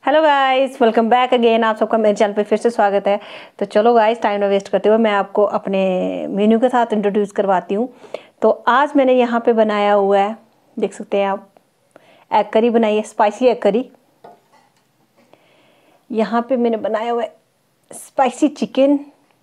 Hello guys, welcome back again. आप सबका मेरे चैनल पे फिर से स्वागत है। तो चलो गाइस, टाइम ना वेस्ट करते हुए मैं आपको अपने मेन्यू के साथ इंट्रोड्यूस करवाती हूँ। तो आज मैंने यहाँ पे बनाया हुआ है, देख सकते हैं आप, एग करी बनाई है, स्पाइसी एग करी। यहाँ पे मैंने बनाया हुआ है spicy chicken,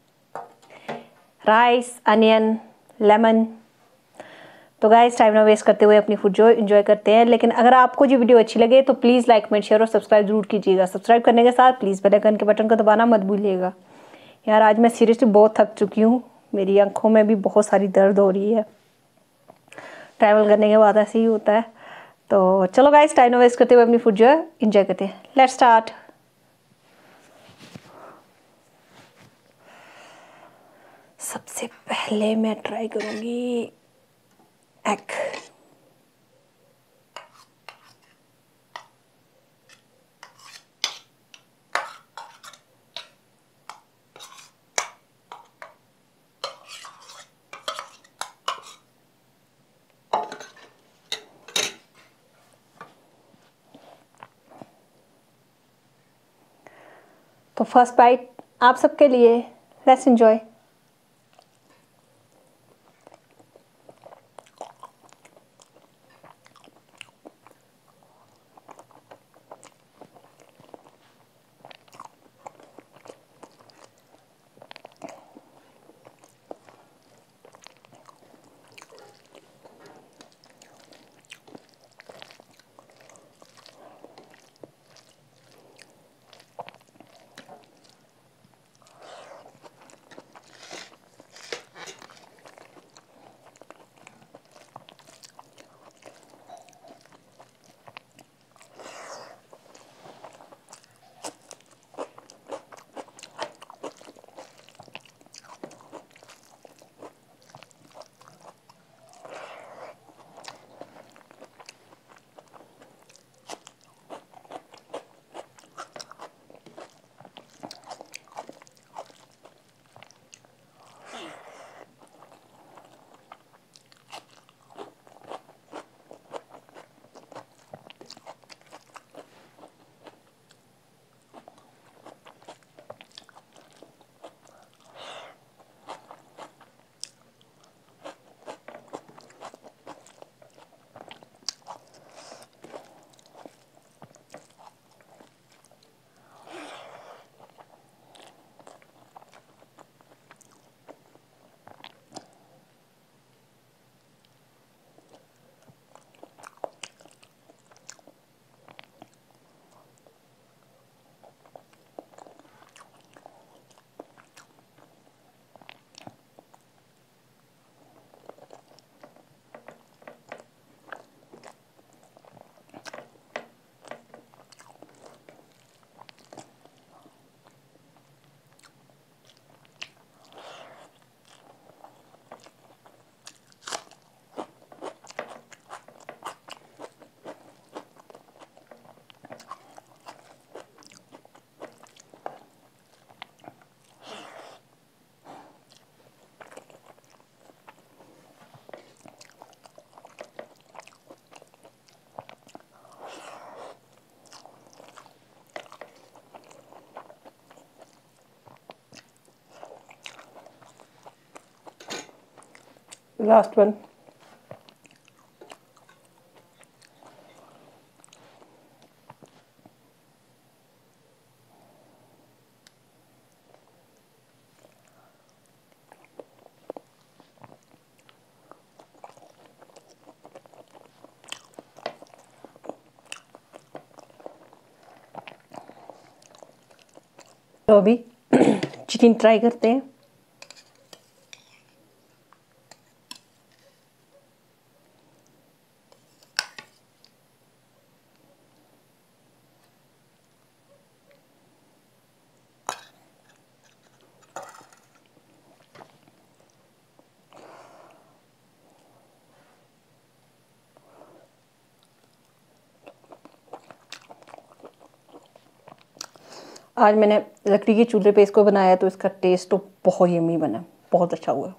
rice, onion, lemon. तो गाइस, टाइम ना वेस्ट करते हुए अपनी फूड जो एंजॉय करते हैं। लेकिन अगर आपको ये वीडियो अच्छी लगे तो प्लीज़ लाइक, कमेंट, शेयर और सब्सक्राइब जरूर कीजिएगा। सब्सक्राइब करने के साथ प्लीज़ बेल आइकन के बटन को दबाना मत भूलिएगा। यार आज मैं सीरियसली बहुत थक चुकी हूँ, मेरी आंखों में भी बहुत सारी दर्द हो रही है। ट्रैवल करने के बाद ऐसे ही होता है। तो चलो गाइस, टाइम ना वेस्ट करते हुए अपनी फूड जो है एंजॉय करते हैं। Let's start. सबसे पहले मैं ट्राई करूँगी एग। तो फर्स्ट बाइट आप सबके लिए, लेट्स एंजॉय। Last one. तो अभी चिकन ट्राई करते हैं। आज मैंने लकड़ी के चूल्हे पे इसको बनाया तो इसका टेस्ट तो बहुत यम्मी बना, बहुत अच्छा हुआ।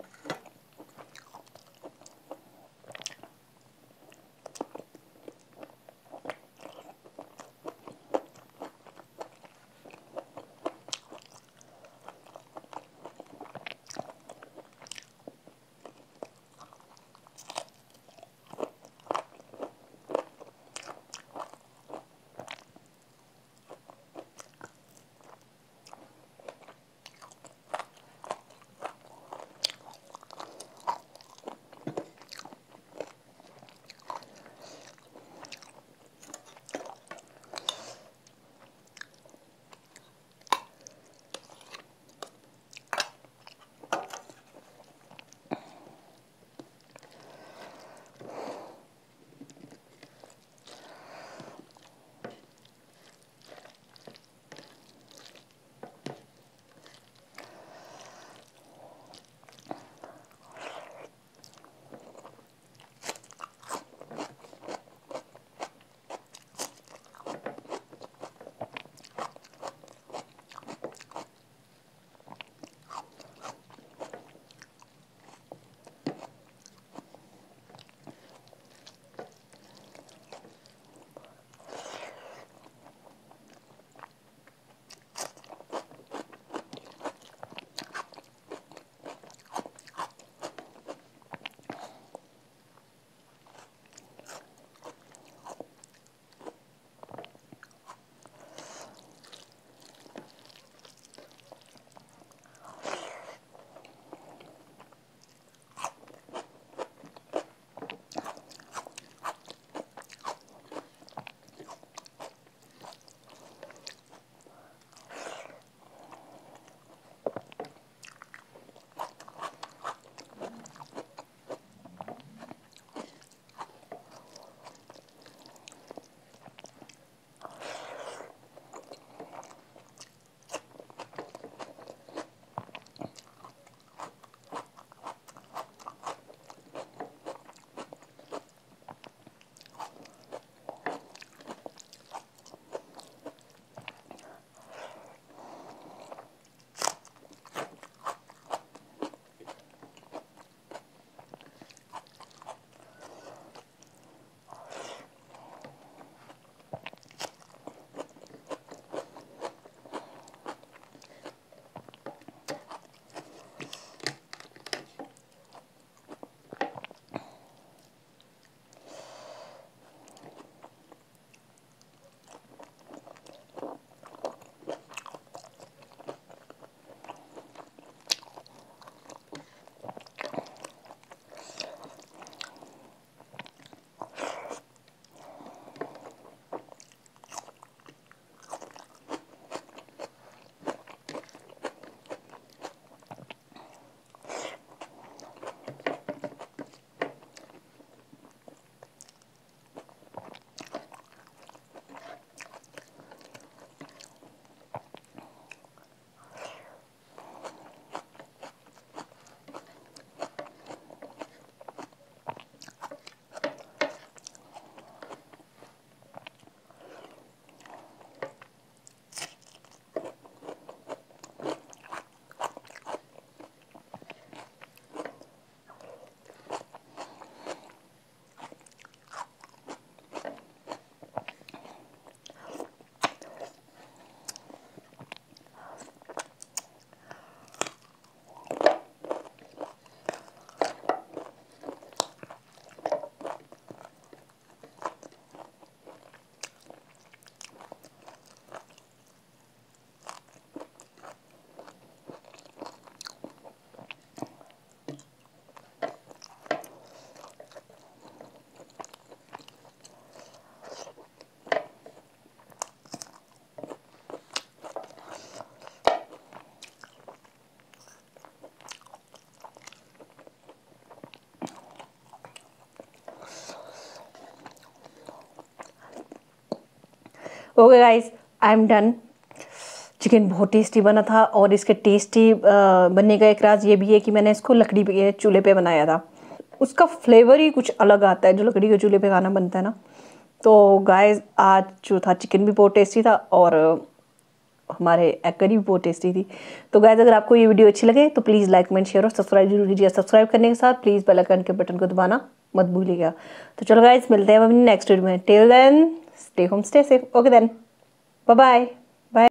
Okay guys, I am done. Chicken बहुत टेस्टी बना था, और इसके टेस्टी बनने का एक राज ये भी है कि मैंने इसको लकड़ी पे, चूल्हे पे बनाया था। उसका फ्लेवर ही कुछ अलग आता है जो लकड़ी के चूल्हे पे खाना बनता है ना। तो गाइस आज जो था चिकन भी बहुत टेस्टी था, और हमारे एग करी भी बहुत टेस्टी थी। तो गाइस अगर आपको ये वीडियो अच्छी लगे तो प्लीज़ लाइक कमेंट शेयर और सब्सक्राइब जरूर कीजिए। सब्सक्राइब करने के साथ प्लीज़ बेल आइकन के बटन को दबाना मत भूलिएगा। तो चलो गाइस, मिलते हैं अपनी नेक्स्ट वीडियो में। Till then stay home stay safe. Okay then, bye bye.